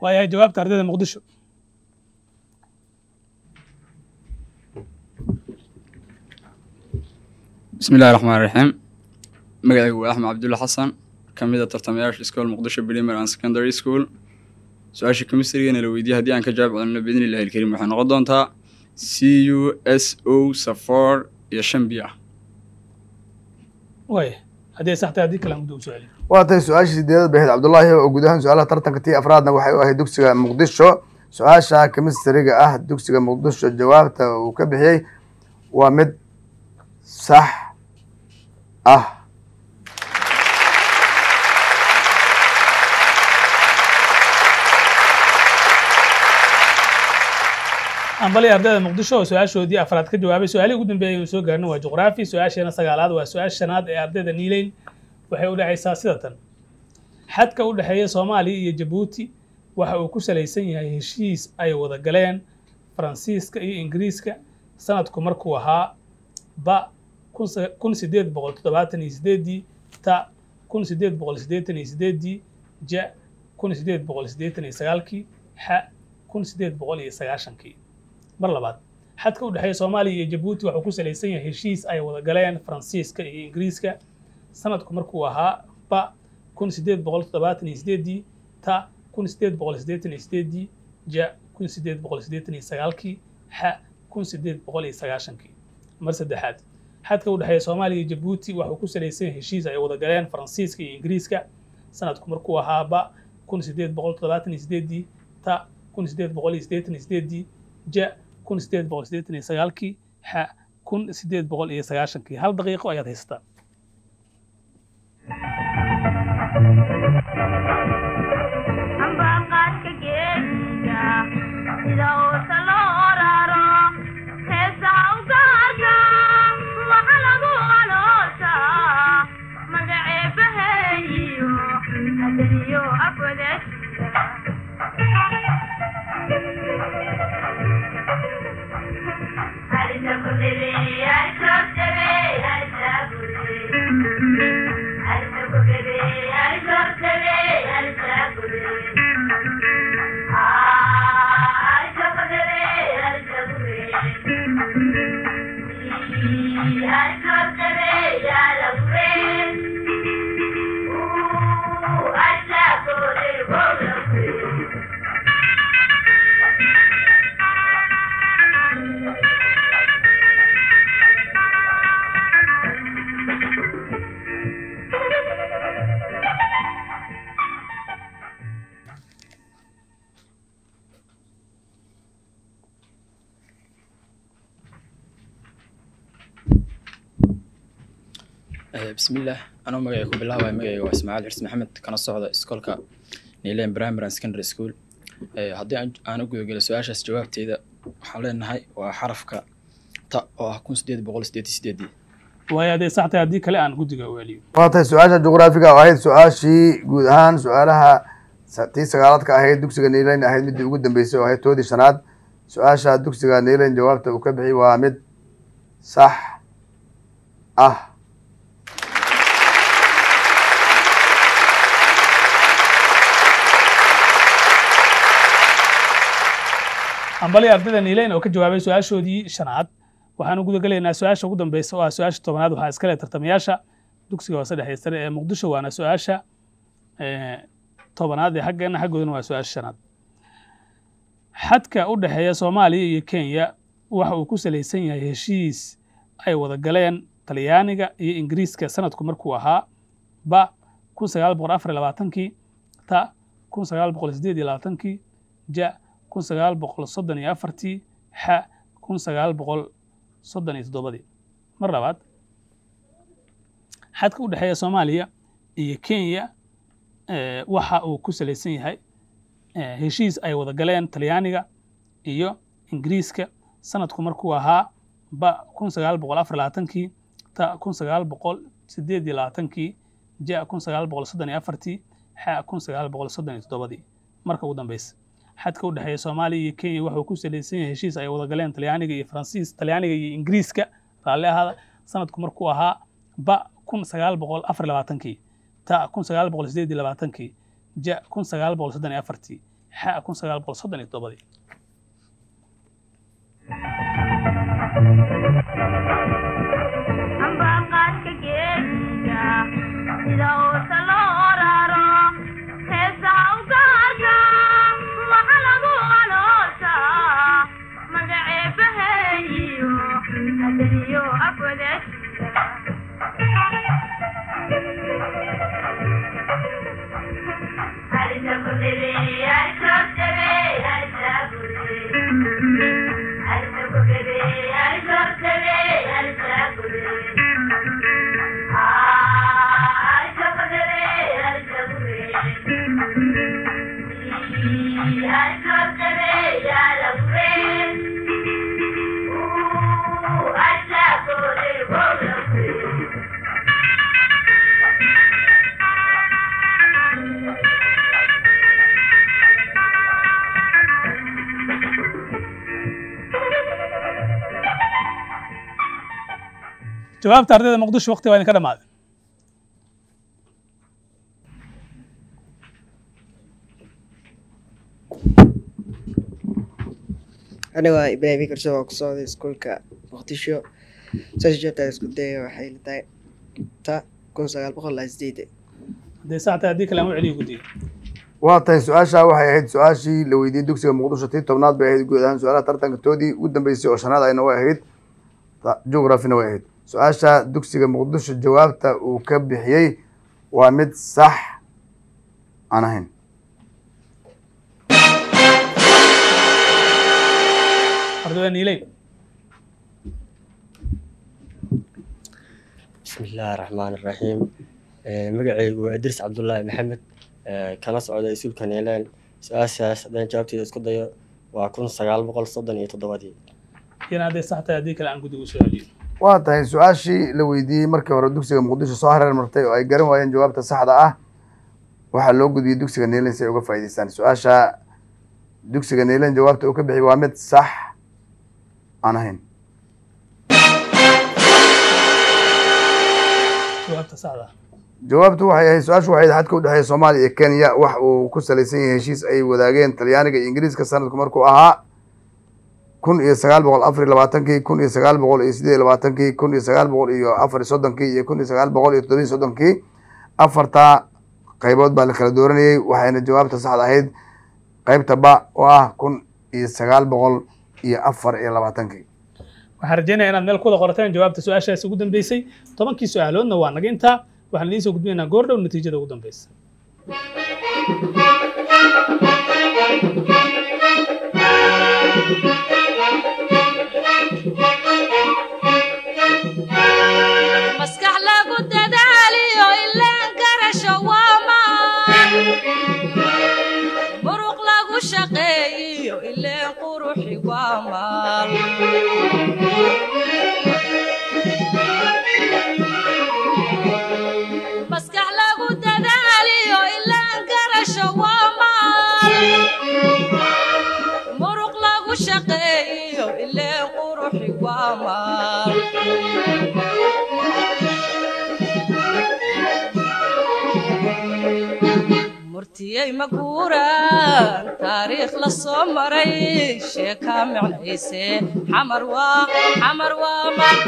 B: waayahay jawaabta ardayda muqdisho.
H: بسم الله الرحمن الرحيم مقعي أحمد عبد الله حسن كميدة ترتمياش سكول مقدشة بريمير أند سكندري سكول سؤال كيمستري أنا لو يدي هدي أنك جاب على بإذن الله الكريم وحنا غضنتها سي يو إس أو سفار يشنبيا
B: وايه هذه صحتي هذه كلام بدون سؤالي
C: waatay su-aashii sideedad bahayd cabdullaahi oo guud ahaan su-aalaha tartanka tii afraadna waxay u ahayd dugsiga muqdisho su-aasha kemistriga ah dugsiga muqdisho jawaabta uu ka bixiyey waa mid sax ah
B: ambali ardayda muqdisho oo su-aashoodii afraad ka jawaabay su-aalihii ugu dambeeyay oo soo gaarnay waa juqraafi su-aasheena sagaalaad waa su-aasha shanaad ee ardayda niileyn waxay u dhacaysaa sida tan xadka u dhexeeya soomaaliya iyo jabuuti waxa uu ku salaysan yahay heshiis ay wada galeen faransiiska iyo ingiriiska sanadku markuu ahaa ba kun sideed boqol toddobaatan iyo sideedii ta kun sideed boqol siddeetan iyo sideedii ja kun sideed boqol siddeetan iyo sagaalkii xa kun sideed boqol iyo sagaashankii mar labaad xadka u dhexeeya soomaaliya iyo jabuuti waxa uu ku salaysan yahay heshiis ay wada galeen faransiiska iyo ingiriiska sanadku markuu ahaa ba kun sideed boqol toddobaatan iyo sideedii ta kun sideed boqol siddeetan iyo sideedii ja kun sideed boqol siddeetan iyo sagaalkii xa kun sideed boqol iyo sagaashankii mar saddexaad xadka u dhexeeya soomaaliya iyo jabuuti waxa uu ku salaysan yahay heshiis ay wada galeen faransiiska iyo ingiriiska sanadku markuu ahaa ba kun sideed boqol toddobaatan iyo sideedii ta kun sideed boqol iyo siddeetan iyo sideedii ja kun sideed boqol siddeetan iyo sagaalkii xa kun sideed boqol iyo sagaashankii hal daqiiqo ayaad haysataa
I: بسم الله أنا مجاي كوب الله ومجاي واسماعيل عرس محمد كان الصعود إسكولكا نيلين برايمري سكندري سكول هدي أنا أقول جل سؤال شاس جوابتي إذا حاليا هاي وحرفك تا وهكون سديد بقول سديد سديدي
B: وهي هذه ساعتها هذه كلا أنا قد جوالي
C: waatay su-aasha juqraafiga ahayd su-aashii guud ahaan su-aalaha tii sagaalaadka ahayd dugsiga niileyn ahayd midii ugu dambeysay oo ahayd toodii shanaad su-aasha dugsiga niileyn jawaabta uu ka bixiyey waa mid sax ah
B: ambali ardayda niileyn oo ka jawaabay su-aashoodii shanaad waxaan u guda galaynaa su-aasha ugu dambeysa oo ah su-aasha tobanaad waxaa iska leh tartamayaasha dugsiga hoose dhexe sare ee muqdisho waana su-aasha tobanaad ee xaggeena xaggoodana waa su-aasha shanaad xadka u dhexeeya soomaaliya iyo kenya waxa uu ku salaysan yahay heshiis ay wada galeen talyaaniga iyo ingiriiska sanadku markuu ahaa ba kun sagaal boqol afar iyo labaatankii ta kun sagaal boqol siddeed iyo labaatankii ja kun sagaal boqol soddon iyo afartii xa kun sagaal boqol soddon iyo toddobadii mar labaad xadka u dhexeeya soomaaliya iyo kenya waxa uu ku salaysan yahay heshiis ay wada galeen talyaaniga iyo ingiriiska sanadku markuu ahaa ba kun sagaal boqol afar labaatankii ta kun sagaal boqol siddeed iyo labaatankii ja kun sagaal boqol soddon iyo afartii xa kun sagaal boqol soddon iyo toddobadii marka ugu dambeysa xadka u dhexeeya soomaaliya iyo kenya wuxuu ku salaysan yahay heshiis ay wada galeen talyaaniga iyo faransiis talyaaniga iyo ingiriiska raalli ahaada sanadku markuu ahaa ba kun sagaal boqol afar labaatankii ta kun sagaal boqol siddeed iyo labaatankii ja kun sagaal boqol soddon iyo afartii xa kun sagaal boqol soddon iyo toddobadii jawaabta ardayda muqdisho waqti waa idinka dhamaaday
J: أنا وإبراهيم كرسو وكسودي سكولكا مقدشو ساش جبتا اسكو دايا waxay la tahay ta kun sagaal boqol iyo sideed
B: hadday saacta haddii kale aan u celiyo guddiga
C: waa tahay su-aasha waxay ahayd su-aashii la weydiiyey dugsiga muqdisho tii tobnaad bay ahayd guud ahaan su-aalaha tartanka toodii ugu dambeysay oo shanaad ayna way ahayd jugrafina way ahayd su-aasha dugsiga muqdisho jawaabta uu ka bixiyey waa mid sax aan ahayn
B: ardayda niileyn
K: بسم الله الرحمن الرحيم مقعي وإدريس عبد الله محمد كان صعود يسول كنيلان سؤال ساس دين جوابتي اسكو دايو وكون سغال بقول صدن iyo todobadii
B: yana hadday sax tahay haddii kale aan guddiga u su-aaliyo
C: waa tahay su-aashii la weydiiyey markii hore dugsiga muqdisho soo hareer martay oo ay garan waayeen jawaabta saxda ah waxaa loo gudbiyey dugsiga niilan si ay uga faa'iidaystaan su-aasha dugsiga niilan jawaabta uu ka bixiyey waa mid sax aan ahayn
B: jawaabta saxda
C: jawaabtu waxay ahayd su-aashu waxay ahayd xadka u dhexeeya soomaaliya iyo kenya wax uu ku salaysan yahay heshiis ay wadaageen talyaaniga iyo ingiriiska sanadku markuu ahaa kun iyo sagaal boqol afar iyo labaatankii kun iyo sagaal boqol iyo sideed iyo labaatankii kun iyo sagaal boqol iyo afar iyo soddonkii iyo kun iyo sagaal boqol iyo toddoba iyo soddonkii afartaa qaybood baa la kala dooranayey waxayna jawaabta saxda ahayd qaybta ba oo ah kun iyo sagaal boqol iyo afar iyo labaatankii
B: waxaan rajaynayaa inaad meel kuwada qorateen jawaabta su-aashaasi ugu dambeysay tobankii su-aaloodna waa naga intaa waxaan idiin soo gudbinaynaa goor dhow natiijada ugu dambeysa
A: maskax lagu dadaaliyo ilaan garasho waa maan muruq lagu shaqeeyiyo ileen quruxi waa maal maskax lagu dadaaliyo ilaan garasho waa maal muruq lagu shaqeeyiyo ileen quruxi waa maal murtiyey maguuraan taariikh la soo maray sheeka micnayse xamar waa xamar waa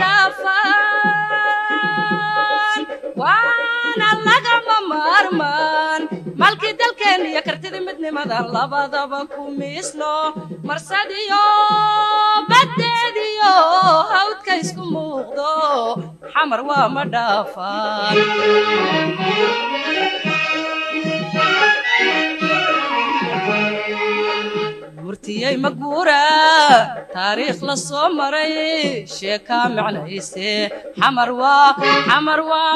A: madhaafaan waana lagama maarmaan malkii dalkeen iyo kartidii midnimadan labadaba ku miisno marsadiyo baddeediyo hawdka isku muuqdo xamar waa madhaafaan murtiyey maguura taariikh la soo maray sheeka micnayse xamar waa xamar waa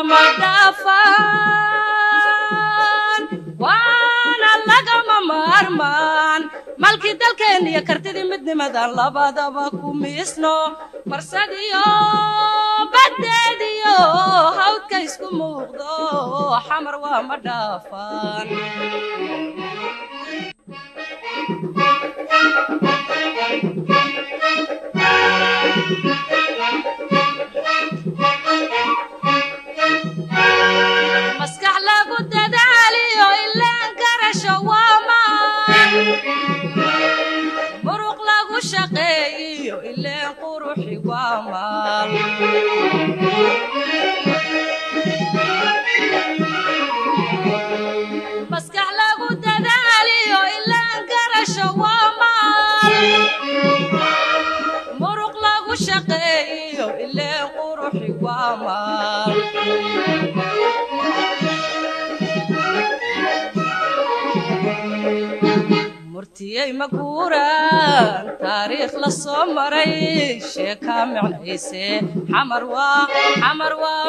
A: madhaafaan waana lagama maarmaan malkii dalkeen iyo kartidii midnimadan labadaba ku miisno marsadiyo baddeediyo hawdka isku muuqdo xamar waa madhaafaan maskax lagu dadaaliyo ilaan garasho waa maan muruq lagu shaqeeyo ileen quruxi waa maal maskax lagu dadaaliyo ileen garasho waa maal muruq lagu shaqeeyo ileen quruxi waa maal murtiyey maguuraan taariikh la soo maray sheekaa micnayse xamar waa xamar waa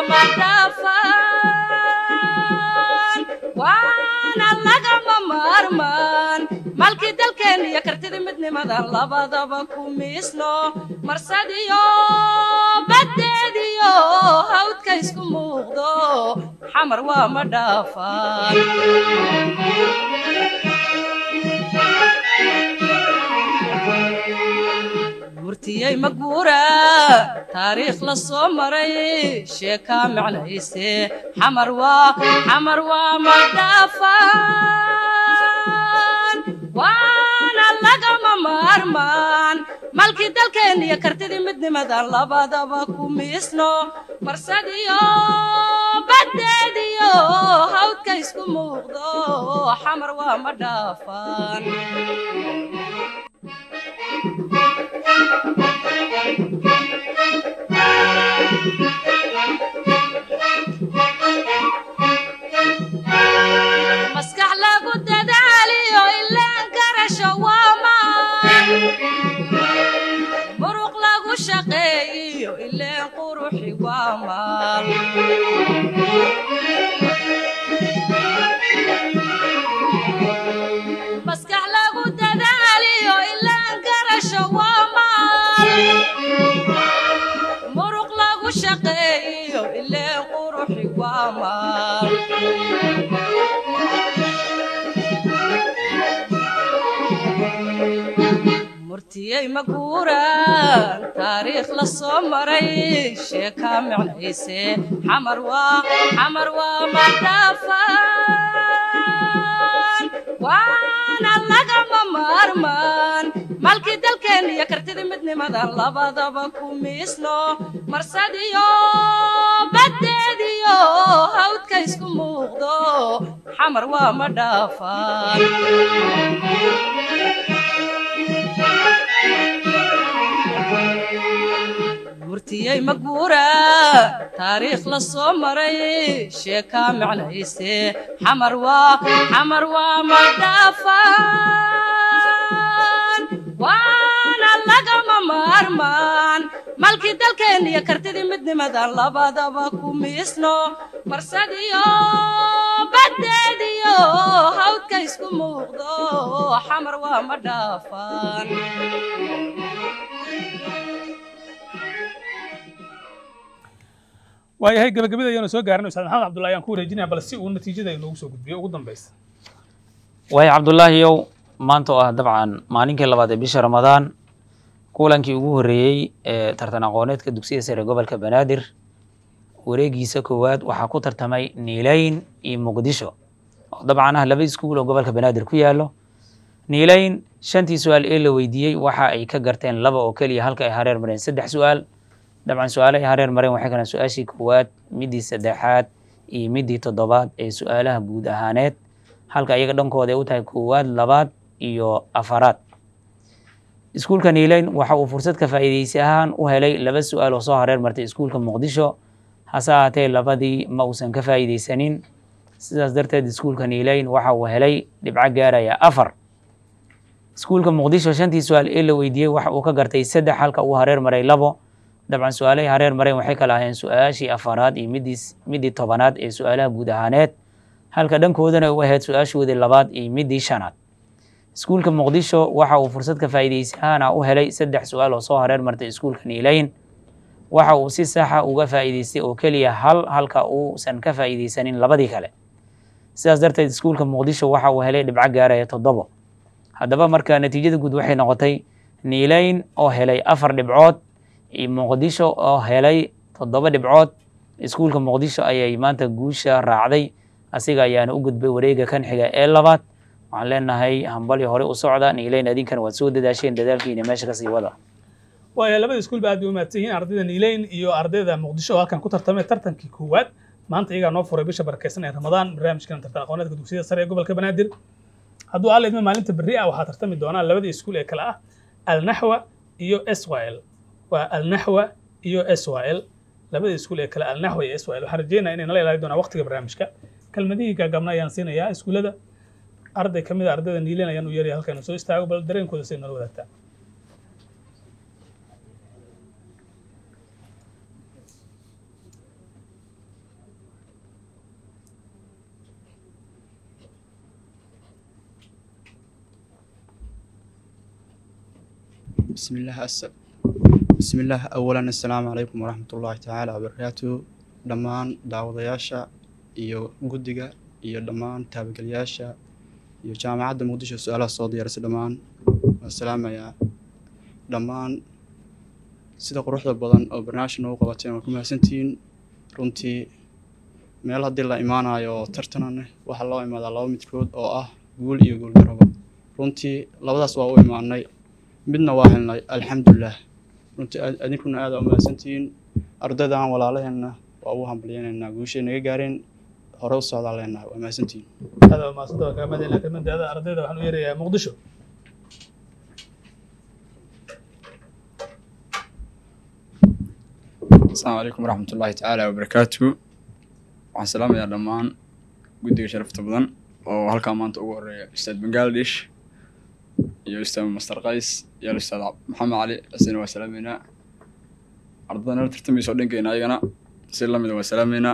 A: madhaafaan waana lagama maarmaan malkii dalkeen iyo kartidii midnimadan labadaba ku miisno marsadiyo baddeediyo hawdka isku muuqdo xamar waa madhaafaan murtiyey maguuraan taariikh la soo maray sheekaa micnayse xamar waa xamar waa madhaafaan waana lagama maarmaan malkii dalkeen iyo kartidii midnimadan labadaba ku miisno marsadiyo baddeediyo hawdka isku muuqdo xamar waa madhaafaan maskax lagu dadaaliyo ileen garasho waa maal muruq lagu shaqeeyo ileen quruxi waa maal maskax lagu dadaaliyo ileen garasho waa maal muruq lagu shaqeeyo ileen quruxi waa maal murtiyey maguuraan taariikh la soo maray sheekaa micnayse xamar waa xamar waa madhaafaan waana lagama maarmaan malkii dalkeen iyo kartidii midnimadan labadaba ku miisno marsadiyo baddeediyo hawdka isku muuqdo xamar waa madhaafaan murtiyey maguuraan taariikh la soo maray sheekaa micnayse xamar waa xamar waa madhaafaan waana lagama maarmaan malkii dalkeen iyo kartidii midnimadan labadaba ku miisno marsadiyo baddeediyo hawdka isku muuqdo xamar waa madhaafaan
B: waayahay gabagabada ayaanu soo gaarnay ustaad maxamed cabdullahi ayaan ku wareejinaya bal si uu natiijada inoogu soo gudbiyo ugu dambaysa
D: waayo cabdullaahiyow maanta oo ah dabcan maalinkii labaad ee bisha ramadaan kulankii ugu horreeyey ee tartan aqooneedka dugsiga sare gobolka banaadir wareegiisa koowaad waxaa ku tartamay niilayn iyo muqdisho oo dabcan ah laba iskuul oo gobolka banaadir ku yaallo niilayn shantii su-aal ee la weydiiyey waxa ay ka garteen laba oo keliya halka ay hareer mareen saddex su-aal dabcan su-aale ay hareer mareen waxay kaleen su-aashii koowaad midii saddexaad iyo midii toddobaad ee su-aalaha guud ahaaneed halka iyaga dhankooda ay u tahay koowaad labaad iyo afaraad iskuulka niilayn waxa uu fursad ka faa'iidaysi ahaan u helay laba su-aal oo soo hareer martay iskuulka muqdisho hase ahaatee labadii ma uusan ka faa'iidaysanin sidaas darteed iskuulka niilayn waxa uu helay dhibco gaaraya afar iskuulka muqdisho shantii su-aal ee la weydiiyey waxa uu ka gartay saddex halka uu hareer maray labo dabcan su-aalahay hareer mareen waxay kala ahayeen su-aashii afaraad iyo midii midii tobanaad ee su-aalaha guud ahaaneed halka dhankoodana u ahayd su-aashoodii labaad iyo midii shanaad iskuulka muqdisho waxa uu fursad ka faa'iidaysi ahaan u helay saddex su-aal oo soo hareer martay iskuulka niilayn waxa uu si saxa uga faa'iidaystay oo keliya hal halka uusan ka faa'iidaysanin labadii kale sidaas darteed iskuulka muqdisho waxa uu helay dhibco gaaraya toddobo haddaba marka natiijada guud waxay noqotay niilayn oo helay afar dhibcood iyo muqdisho oo helay toddoba dhibcood iskuulka muqdisho ayay maanta guusha raacday asiga ayaana u gudbay wareega kan xiga ee labaad waxaan leenahay hambali hore u socda niileyn adinkana waad soo dadaasheen dadaalkiina meesha ka sii wada
B: waayo labada iskuul baa aad u mahadsan yihiin ardayda niileyn iyo ardayda muqdisho oo halkan ku tartamay tartankii koowaad maanta iyagaa noo furay bisha barakeysan ee ramadaan barnaamijkan tartan aqooneedka dugsiyada sare ee gobolka banaadir hadduu alla idma maalinta berri ah waxaa tartami doonaa labada iskuul ee kale ah alnaxwa iyo swal waa alnaxwa iyo swal labada iskuul ee kale alnaxwa iyo swal waxaan rajeynayaa inay nala ilaali doonaa waqtiga barnaamijka kalmadihii gaagabna ayaan siinayaa iskuullada arday ka mid a ardayda niileyn ayaan u yeeraya halkan soo istaago bal dareenkooda say nala wadaagtaa
I: بسم الله أس... بسم الله أولا السلام عليكم ورحمة الله تعالى وبركاته دمان دعوضياشا iyo guddiga iyo dhammaan taabagalayaasha iyo jaamacadda muqdisho su-aalaha soo diyaarisay dhammaan waan salaamayaa dhammaan sida quruxda badan oo barnaamijka noogu qabateen waa ku mahadsantihiin runtii meel haddii la imaanayo tartanane waxaa loo imaadaa laba midkood oo ah guul iyo guuldaraba runtii labadaas waa u imaanay midna waa helnay alxamdulilah runtii adinkuna aada u mahadsantihiin ardaydan walaalaheenna waa ugu hambaliyeynaynaa guushay naga gaareen hore u socdaa leenahay waa mahadsantihiin
B: هذا ما صدق كمان لكن من هذا أرديده وحنو يري مقدشو
H: السلام عليكم ورحمة الله تعالى وبركاته وعن سلام يا دمان قدي شرفت بدن وهالكا مانت أقول أستاذ بنغالديش يا أستاذ مستر قيس يا أستاذ محمد علي السلام وسلامنا أرضنا ترتمي سودين كينا يجنا سلام وسلامنا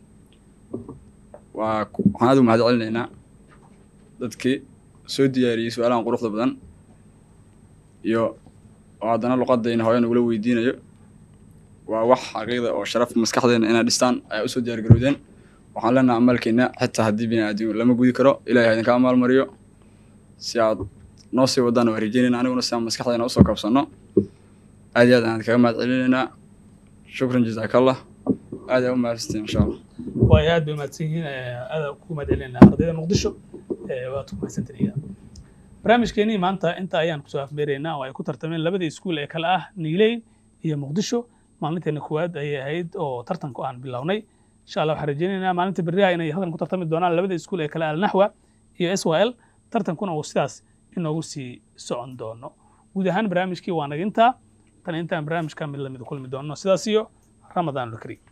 H: waxaan aad u mahad celinaynaa dadkii soo diyaariyey su-aalahan quruxda badan iyo oo haddana luqadayna hooyan ugula weydiinayo waa wax xaqiiqda oo sharaf maskaxdeena inaad dhistaan ayaa usoo diyaargarowdeen waxaan leenahay amalkeena xitaa haddii bini aadam lama gudi karo ilaahay idinka amaal mariyo si aad noo sii wadaan waa rajeynayna aniguna si aan maskaxdeena usoo kabsanno aad iyo aad aan kaga mahad celinaynaa shukran jazaakallah aad ayaa u mahadsantiin insha allah
B: way aad bay mahadsanyihiin aada ku mahadcelina ardayda muqdisho waad ku mahadsantiin barnaamijkeenii maanta inta ayaan kusoo afmeeraynaa oo ay ku tartameen labada iskuul ee kale ah niileyn iyo muqdisho maalinteena koowaad ayay ahayd oo tartanku aan bilownay insha allah waxaan rajeynaynaa maalinta berriha inay halkan ku tartami doonaan labada iskuul ee kale alnaxwa iyo swal tartankuna uu sidaas inoogu sii socon doono guud ahaan barnaamijkii waa nagintaa tan intaan barnaamijka mid lamid kulmi doono sidaas iyo ramadaan ulkariim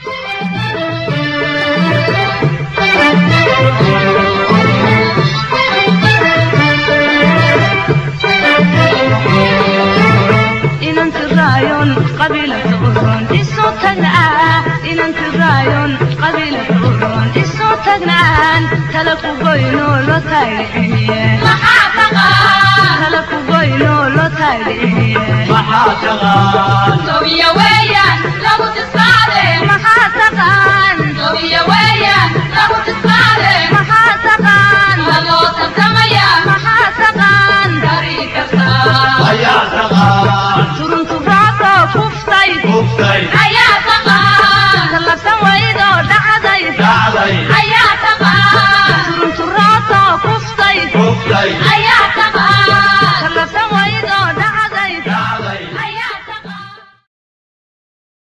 L: إن أنت رايون قبيلة أورون الصوت تجنعان إن أنت رايون قبيلة أورون الصوت تجنعان تلفوا بينو لو تايلية محاتقة تلفوا بينو لو تايلية محاتقة سوية ويان لو تسمعني محاتقة سوية ويان لو تسمعني محاتقة لو تسمعي محاتقة طريقة يا سقان سرنت براسو كفتي كفتي يا سقان سلف سويدو دعدي دعدي يا سقان سرنت براسو كفتي كفتي